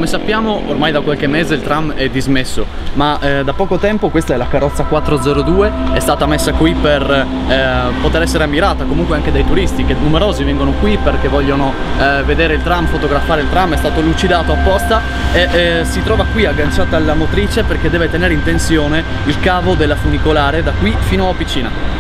Come sappiamo ormai da qualche mese il tram è dismesso, ma da poco tempo questa è la carrozza 402, è stata messa qui per poter essere ammirata comunque anche dai turisti, che numerosi vengono qui perché vogliono vedere il tram, fotografare il tram. È stato lucidato apposta e si trova qui agganciata alla motrice perché deve tenere in tensione il cavo della funicolare da qui fino a Opicina.